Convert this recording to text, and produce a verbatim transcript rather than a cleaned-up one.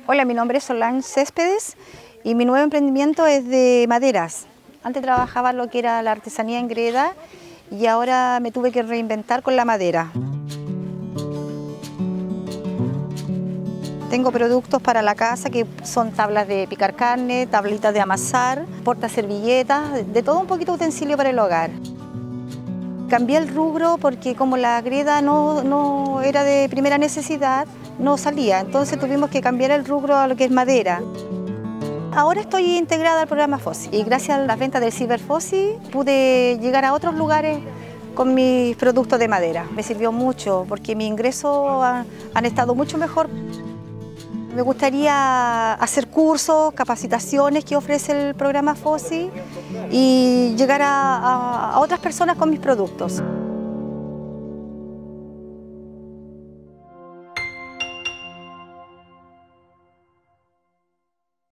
Hola, mi nombre es Solange Céspedes y mi nuevo emprendimiento es de maderas. Antes trabajaba lo que era la artesanía en greda y ahora me tuve que reinventar con la madera. Tengo productos para la casa que son tablas de picar carne, tablitas de amasar, portaservilletas, de todo un poquito utensilio para el hogar. Cambié el rubro porque como la greda no, no era de primera necesidad, no salía, entonces tuvimos que cambiar el rubro a lo que es madera. Ahora estoy integrada al programa FOSI y gracias a las ventas del CiberFOSI pude llegar a otros lugares con mis productos de madera. Me sirvió mucho porque mis ingresos han, han estado mucho mejor. Me gustaría hacer cursos, capacitaciones que ofrece el programa FOSI y llegar a, a, a otras personas con mis productos.